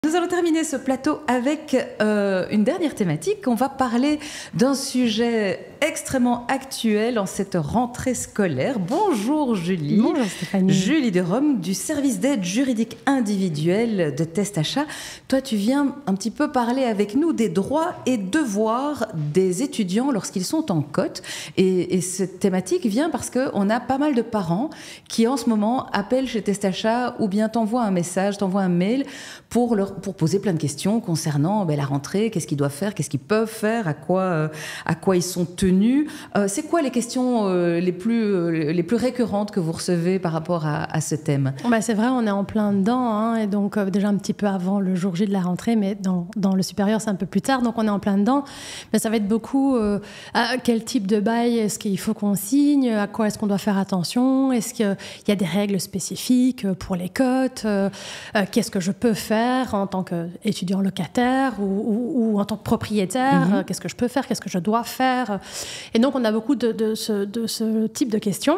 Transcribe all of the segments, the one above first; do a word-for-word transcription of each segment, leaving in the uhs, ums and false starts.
Nous allons terminer ce plateau avec euh, une dernière thématique. On va parler d'un sujet extrêmement actuel en cette rentrée scolaire. Bonjour Julie. Bonjour Stéphanie. Julie de Rome du service d'aide juridique individuelle de Testacha. Toi, tu viens un petit peu parler avec nous des droits et devoirs des étudiants lorsqu'ils sont en cote. Et, et cette thématique vient parce qu'on a pas mal de parents qui en ce moment appellent chez Testacha ou bien t'envoient un message, t'envoient un mail pour leur pour poser plein de questions concernant ben, la rentrée, qu'est-ce qu'ils doivent faire, qu'est-ce qu'ils peuvent faire, à quoi, euh, à quoi ils sont tenus. Euh, c'est quoi les questions euh, les, plus, euh, les plus récurrentes que vous recevez par rapport à, à ce thème? Bah, c'est vrai, on est en plein dedans, hein, et donc euh, déjà un petit peu avant le jour J de la rentrée, mais dans, dans le supérieur, c'est un peu plus tard, donc on est en plein dedans. Mais ça va être beaucoup euh, à quel type de bail est-ce qu'il faut qu'on signe, à quoi est-ce qu'on doit faire attention, est-ce qu'il y a des règles spécifiques pour les cotes, euh, euh, qu'est-ce que je peux faire en tant qu'étudiant locataire ou, ou, ou en tant que propriétaire, mmh. euh, qu'est-ce que je peux faire, qu'est-ce que je dois faire. Et donc, on a beaucoup de, de, ce, de ce type de questions.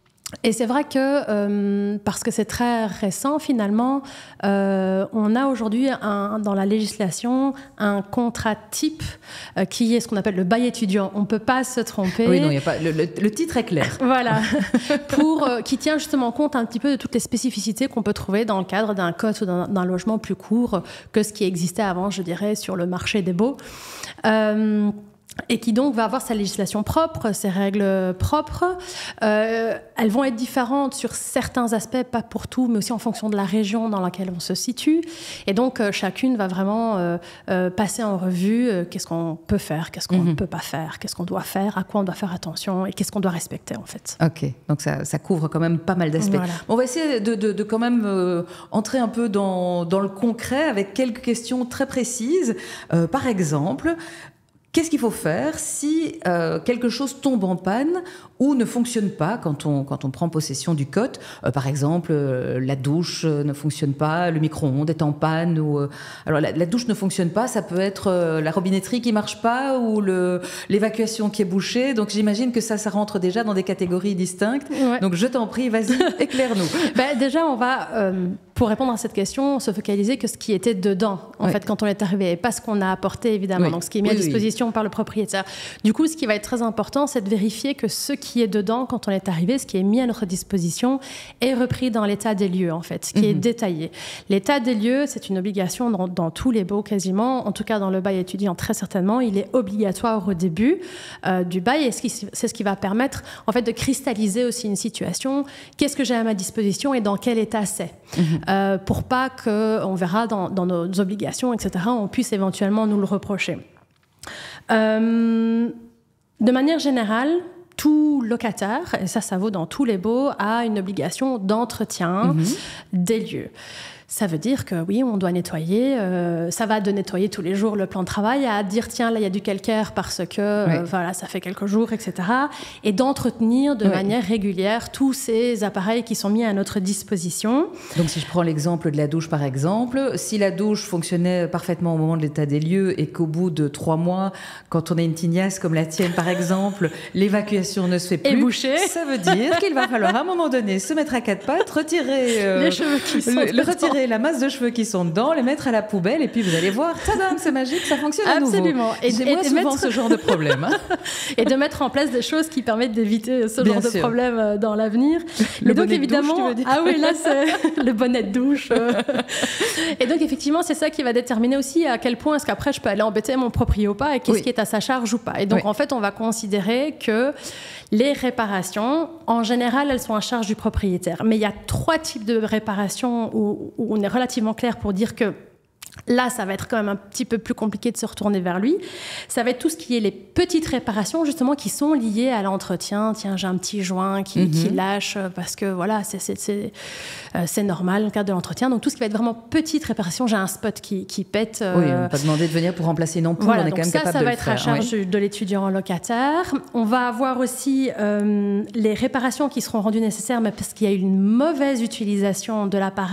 Et c'est vrai que, euh, parce que c'est très récent, finalement, euh, on a aujourd'hui un, dans la législation un contrat type euh, qui est ce qu'on appelle le bail étudiant. On ne peut pas se tromper. Oui, non, y a pas, le, le, le titre est clair. Voilà, pour, euh, qui tient justement compte un petit peu de toutes les spécificités qu'on peut trouver dans le cadre d'un cote ou d'un, d'un logement plus court que ce qui existait avant, je dirais, sur le marché des baux. Euh, et qui donc va avoir sa législation propre, ses règles propres. Euh, elles vont être différentes sur certains aspects, pas pour tout, mais aussi en fonction de la région dans laquelle on se situe. Et donc, euh, chacune va vraiment euh, euh, passer en revue euh, qu'est-ce qu'on peut faire, qu'est-ce qu'on ne mm-hmm. peut pas faire, qu'est-ce qu'on doit faire, à quoi on doit faire attention et qu'est-ce qu'on doit respecter, en fait. Ok, donc ça, ça couvre quand même pas mal d'aspects. Voilà. On va essayer de, de, de quand même euh, entrer un peu dans, dans le concret avec quelques questions très précises. Euh, par exemple... Qu'est-ce qu'il faut faire si euh, quelque chose tombe en panne ou ne fonctionne pas quand on, quand on prend possession du cote? euh, Par exemple, euh, la douche euh, ne fonctionne pas, le micro-ondes est en panne. Ou, euh, alors la, la douche ne fonctionne pas, ça peut être euh, la robinetterie qui ne marche pas ou le, l'évacuation qui est bouchée. Donc j'imagine que ça, ça rentre déjà dans des catégories distinctes. Ouais. Donc je t'en prie, vas-y, éclaire-nous. Ben, déjà, on va, euh, pour répondre à cette question, se focaliser que ce qui était dedans, en oui. fait, quand on est arrivé, et pas ce qu'on a apporté, évidemment. Oui. Donc ce qui est mis oui, à disposition oui. par le propriétaire. Du coup, ce qui va être très important, c'est de vérifier que ce qui est dedans, quand on est arrivé, ce qui est mis à notre disposition, est repris dans l'état des lieux, en fait, ce qui mm-hmm. est détaillé. L'état des lieux, c'est une obligation dans, dans tous les baux quasiment, en tout cas dans le bail étudiant très certainement, il est obligatoire au début euh, du bail, et c'est ce qui va permettre, en fait, de cristalliser aussi une situation. Qu'est-ce que j'ai à ma disposition et dans quel état c'est, mm-hmm. euh, pour pas qu'on verra dans, dans nos obligations, et cetera, on puisse éventuellement nous le reprocher. Euh, de manière générale, tout locataire, et ça, ça vaut dans tous les baux, a une obligation d'entretien mmh. des lieux. Ça veut dire que oui, on doit nettoyer, euh, ça va de nettoyer tous les jours le plan de travail, à dire tiens, là il y a du calcaire parce que oui. euh, voilà, ça fait quelques jours, et cetera. Et d'entretenir de oui. manière régulière tous ces appareils qui sont mis à notre disposition. Donc si je prends l'exemple de la douche par exemple, si la douche fonctionnait parfaitement au moment de l'état des lieux et qu'au bout de trois mois, quand on a une tignasse comme la tienne par exemple, l'évacuation ne se fait plus, et boucher. Ça veut dire qu'il va falloir à un moment donné se mettre à quatre pattes, retirer euh, les cheveux qui sont le, le retirer la masse de cheveux qui sont dedans, les mettre à la poubelle et puis vous allez voir, tadam, c'est magique, ça fonctionne à nouveau. Absolument. Et j'ai moi souvent mettre... ce genre de problème. Hein. Et de mettre en place des choses qui permettent d'éviter ce Bien genre sûr. de problème dans l'avenir. Le et donc bonnet évidemment, de douche, tu veux dire. Ah oui, là c'est le bonnet de douche. Et donc effectivement, c'est ça qui va déterminer aussi à quel point est-ce qu'après je peux aller embêter mon proprio ou pas et qu'est-ce oui. qui est à sa charge ou pas. Et donc oui. en fait, on va considérer que les réparations, en général, elles sont à charge du propriétaire. Mais il y a trois types de réparations où, où on est relativement clair pour dire que là, ça va être quand même un petit peu plus compliqué de se retourner vers lui. Ça va être tout ce qui est les petites réparations, justement, qui sont liées à l'entretien. Tiens, j'ai un petit joint qui, mm-hmm. qui lâche parce que, voilà, c'est, c'est, c'est, euh, c'est normal dans le cadre de l'entretien. Donc, tout ce qui va être vraiment petite réparation, j'ai un spot qui, qui pète. Euh... Oui, on va pas demander de venir pour remplacer une ampoule, voilà, on est donc quand même ça, capable ça de va le être faire. à charge oui. de l'étudiant locataire. On va avoir aussi euh, les réparations qui seront rendues nécessaires, mais parce qu'il y a eu une mauvaise utilisation de l'appareil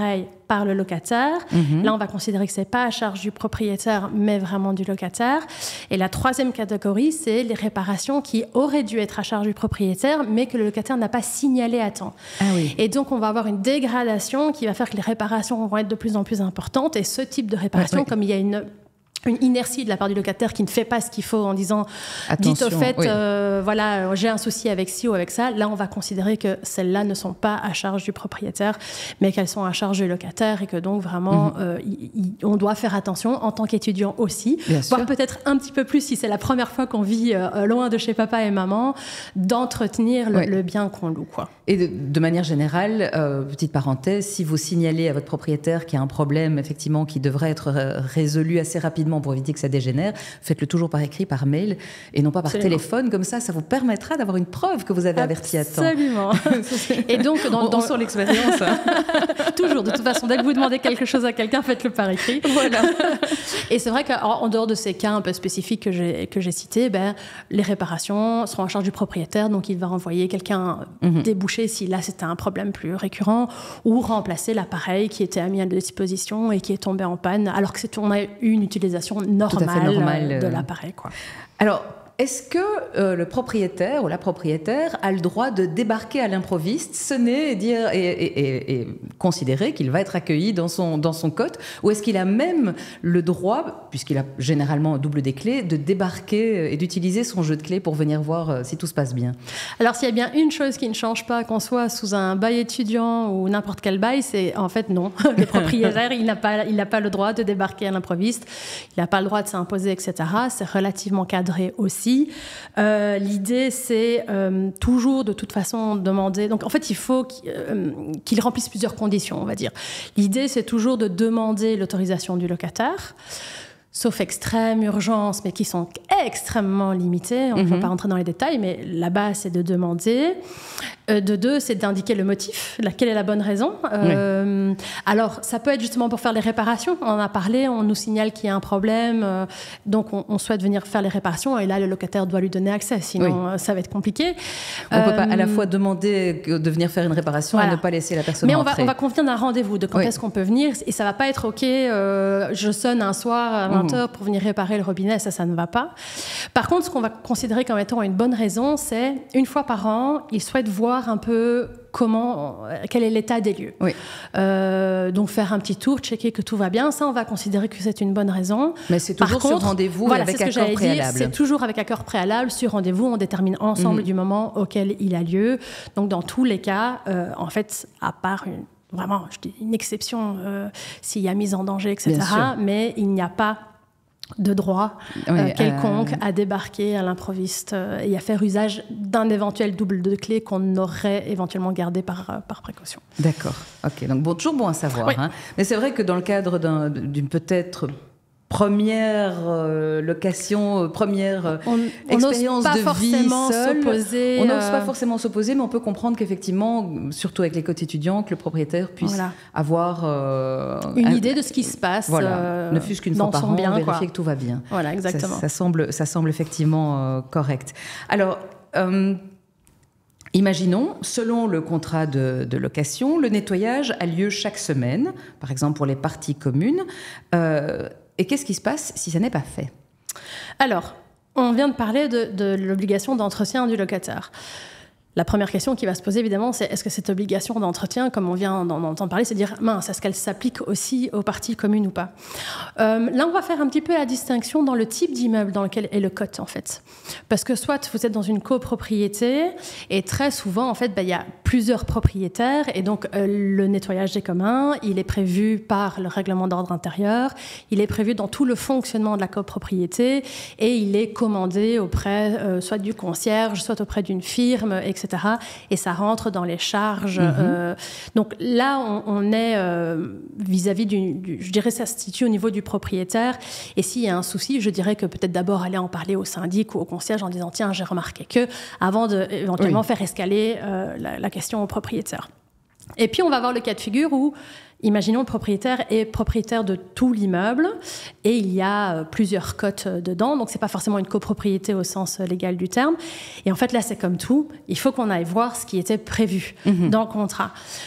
par le locataire. Mmh. Là, on va considérer que ce n'est pas à charge du propriétaire, mais vraiment du locataire. Et la troisième catégorie, c'est les réparations qui auraient dû être à charge du propriétaire, mais que le locataire n'a pas signalé à temps. Ah oui. Et donc, on va avoir une dégradation qui va faire que les réparations vont être de plus en plus importantes. Et ce type de réparation, ouais, oui. comme il y a une... une inertie de la part du locataire qui ne fait pas ce qu'il faut en disant « dites au fait, oui. euh, voilà, j'ai un souci avec ci ou avec ça », là, on va considérer que celles-là ne sont pas à charge du propriétaire, mais qu'elles sont à charge du locataire et que donc, vraiment, mm-hmm. euh, y, y, on doit faire attention en tant qu'étudiant aussi, Bien voire sûr. peut-être un petit peu plus si c'est la première fois qu'on vit euh, loin de chez papa et maman, d'entretenir le, oui. le bien qu'on loue, quoi. Et de, de manière générale, euh, petite parenthèse, si vous signalez à votre propriétaire qu'il y a un problème, effectivement, qui devrait être résolu assez rapidement pour éviter que ça dégénère, faites-le toujours par écrit, par mail, et non pas par Absolument. téléphone. Comme ça, ça vous permettra d'avoir une preuve que vous avez averti à temps. Absolument. Et donc, dans, on, dans... on sent l'expérience. Hein. Toujours, de toute façon, dès que vous demandez quelque chose à quelqu'un, faites-le par écrit. Voilà. Et c'est vrai qu'en dehors de ces cas un peu spécifiques que j'ai, que j'ai cités, ben, les réparations seront en charge du propriétaire, donc il va renvoyer quelqu'un mm-hmm. déboucher si là c'était un problème plus récurrent, ou remplacer l'appareil qui était mis à disposition et qui est tombé en panne, alors que c'est, on a eu une utilisation normale normal, de l'appareil, quoi. Alors, est-ce que euh, le propriétaire ou la propriétaire a le droit de débarquer à l'improviste, sonner et, dire, et, et, et, et considérer qu'il va être accueilli dans son, dans son cote, ou est-ce qu'il a même le droit, puisqu'il a généralement double des clés, de débarquer et d'utiliser son jeu de clés pour venir voir euh, si tout se passe bien? Alors, s'il y a bien une chose qui ne change pas, qu'on soit sous un bail étudiant ou n'importe quel bail, c'est en fait non. Le propriétaire, il n'a pas, il n'a pas le droit de débarquer à l'improviste, il n'a pas le droit de s'imposer, et cetera. C'est relativement cadré aussi. Euh, l'idée, c'est euh, toujours de toute façon demander... Donc, en fait, il faut qu'il, euh, qu'il remplisse plusieurs conditions, on va dire. L'idée, c'est toujours de demander l'autorisation du locataire, sauf extrême urgence, mais qui sont extrêmement limitées. On ne mm-hmm. va pas rentrer dans les détails, mais là-bas, c'est de demander. Euh, de deux, c'est d'indiquer le motif, quelle est la bonne raison. Euh, oui. Alors, ça peut être justement pour faire les réparations. On en a parlé, on nous signale qu'il y a un problème, euh, donc on, on souhaite venir faire les réparations, et là, le locataire doit lui donner accès, sinon oui. ça va être compliqué. On ne euh, peut pas à la fois demander de venir faire une réparation voilà. et ne pas laisser la personne mais rentrer. Mais on va, on va convenir d'un rendez-vous, de quand oui. est-ce qu'on peut venir, et ça ne va pas être « OK, euh, je sonne un soir à vingt heures mmh. pour venir réparer le robinet », ça, ça ne va pas. Par contre, ce qu'on va considérer comme étant une bonne raison, c'est une fois par an, il souhaite voir un peu comment, quel est l'état des lieux. Oui. Euh, donc faire un petit tour, checker que tout va bien, ça on va considérer que c'est une bonne raison. Mais c'est toujours Par contre, sur rendez-vous voilà, avec c'est ce accord que préalable. Dire, c'est toujours avec accord préalable, sur rendez-vous, on détermine ensemble mmh. du moment auquel il a lieu. Donc dans tous les cas, euh, en fait, à part une, vraiment je dis une exception euh, s'il y a mise en danger, et cetera, mais il n'y a pas de droit oui, euh, quelconque euh... à débarquer à l'improviste euh, et à faire usage d'un éventuel double de clé qu'on aurait éventuellement gardé par, euh, par précaution. D'accord, ok. Donc bon, toujours bon à savoir. Oui. Hein. Mais c'est vrai que dans le cadre d'un, d'une peut-être première euh, location, euh, première euh, on, expérience on de vie seule, s'opposer, on n'ose euh... pas forcément s'opposer, mais on peut comprendre qu'effectivement, surtout avec les cotes étudiants, que le propriétaire puisse voilà. avoir euh, une un, idée de ce qui se passe, voilà, euh, ne fût-ce qu'une fois par an, bien, vérifier quoi. que tout va bien. Voilà, exactement. Ça, ça semble, ça semble effectivement euh, correct. Alors. Euh, Imaginons, selon le contrat de, de location, le nettoyage a lieu chaque semaine, par exemple pour les parties communes. Euh, et qu'est-ce qui se passe si ça n'est pas fait ? Alors, on vient de parler de, de l'obligation d'entretien du locataire. La première question qui va se poser, évidemment, c'est est-ce que cette obligation d'entretien, comme on vient d'en entendre parler, c'est de dire, mince, est-ce qu'elle s'applique aussi aux parties communes ou pas ? euh, Là, on va faire un petit peu la distinction dans le type d'immeuble dans lequel est le cote, en fait. Parce que soit vous êtes dans une copropriété, et très souvent, en fait, bah, y a plusieurs propriétaires, et donc euh, le nettoyage est commun, il est prévu par le règlement d'ordre intérieur, il est prévu dans tout le fonctionnement de la copropriété, et il est commandé auprès euh, soit du concierge, soit auprès d'une firme, et cetera. Et ça rentre dans les charges. Mmh. Euh, donc là, on, on est euh, vis-à-vis du, du... Je dirais ça se situe au niveau du propriétaire. Et s'il y a un souci, je dirais que peut-être d'abord aller en parler au syndic ou au concierge en disant « Tiens, j'ai remarqué que » avant d'éventuellement oui. faire escaler euh, la, la question au propriétaire. Et puis, on va avoir le cas de figure où imaginons le propriétaire est propriétaire de tout l'immeuble et il y a plusieurs cotes dedans, donc c'est pas forcément une copropriété au sens légal du terme. Et en fait là c'est comme tout, il faut qu'on aille voir ce qui était prévu mmh. dans le contrat.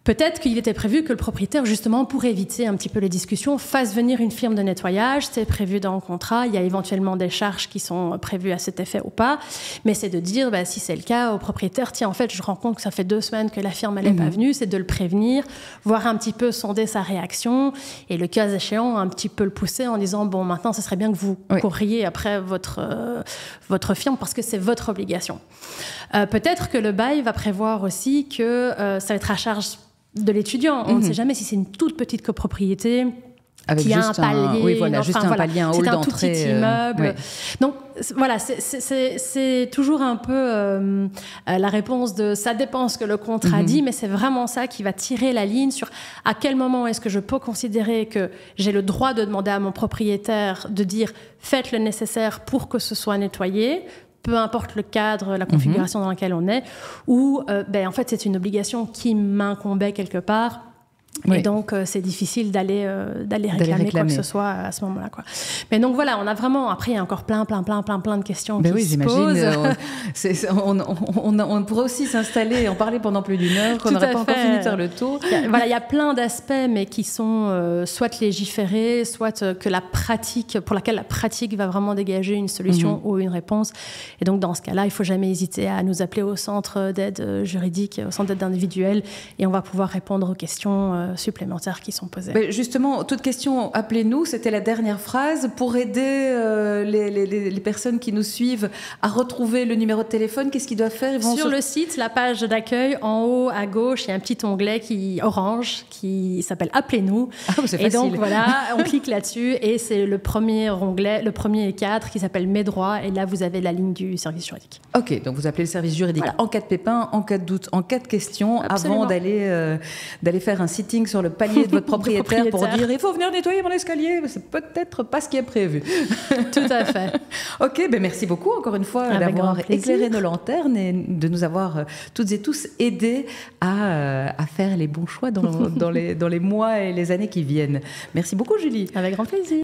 peut-être qu'il était prévu que le propriétaire, justement, pour éviter un petit peu les discussions, fasse venir une firme de nettoyage. C'est prévu dans le contrat. Il y a éventuellement des charges qui sont prévues à cet effet ou pas. Mais c'est de dire, bah, si c'est le cas, au propriétaire, tiens, en fait, je rends compte que ça fait deux semaines que la firme n'est mmh. pas venue. C'est de le prévenir, voir un petit peu sonder sa réaction et le cas échéant, un petit peu le pousser en disant, bon, maintenant, ce serait bien que vous oui. courriez après votre, euh, votre firme parce que c'est votre obligation. Euh, peut-être que le bail va prévoir aussi que euh, ça va être à charge de l'étudiant. On mmh. ne sait jamais si c'est une toute petite copropriété avec qui juste a un palier, un, oui, voilà, enfin, juste un voilà, palier, un hall d'entrée. C'est un tout petit immeuble. Euh, ouais. Donc voilà, c'est, c'est, c'est, c'est toujours un peu euh, la réponse de ça dépend ce que le contrat mmh. dit, mais c'est vraiment ça qui va tirer la ligne sur à quel moment est-ce que je peux considérer que j'ai le droit de demander à mon propriétaire de dire faites le nécessaire pour que ce soit nettoyé, peu importe le cadre, la configuration mmh. dans laquelle on est, ou euh, ben, en fait c'est une obligation qui m'incombait quelque part. Oui. Et donc, euh, c'est difficile d'aller, euh, d'aller, réclamer d'aller réclamer quoi que ce soit à ce moment-là, quoi. Mais donc, voilà, on a vraiment... Après, il y a encore plein, plein, plein, plein, plein de questions ben qui oui, se posent. Euh, c'est, c'est, on, on, on, on pourrait aussi s'installer et en parler pendant plus d'une heure, qu'on n'aurait pas fait. Encore fini de faire le tour. Il y a, voilà, il y a plein d'aspects, mais qui sont euh, soit légiférés, soit euh, que la pratique, pour laquelle la pratique va vraiment dégager une solution mm-hmm. ou une réponse. Et donc, dans ce cas-là, il ne faut jamais hésiter à nous appeler au centre d'aide juridique, au centre d'aide individuelle, et on va pouvoir répondre aux questions euh, supplémentaires qui sont posées. Mais justement, toute question, appelez-nous, c'était la dernière phrase, pour aider euh, les, les, les personnes qui nous suivent à retrouver le numéro de téléphone, qu'est-ce qu'ils doivent faire? Ils vont sur, sur le site, la page d'accueil, en haut à gauche, il y a un petit onglet qui, orange qui s'appelle Appelez-nous. Ah, c'est et facile. donc voilà, on clique là-dessus et c'est le premier onglet, le premier cadre qui s'appelle Mes droits, et là vous avez la ligne du service juridique. Ok, donc vous appelez le service juridique voilà. en cas de pépin, en cas de doute, en cas de question, Absolument. avant d'aller, euh, d'aller faire un sitting sur le palier de votre propriétaire, propriétaire pour dire il faut venir nettoyer mon escalier, c'est peut-être pas ce qui est prévu. Tout à fait. Ok, ben merci beaucoup encore une fois Avec d'avoir éclairé nos lanternes et de nous avoir euh, toutes et tous aidés à, euh, à faire les bons choix dans, dans, les, dans les mois et les années qui viennent. Merci beaucoup Julie. Avec grand plaisir.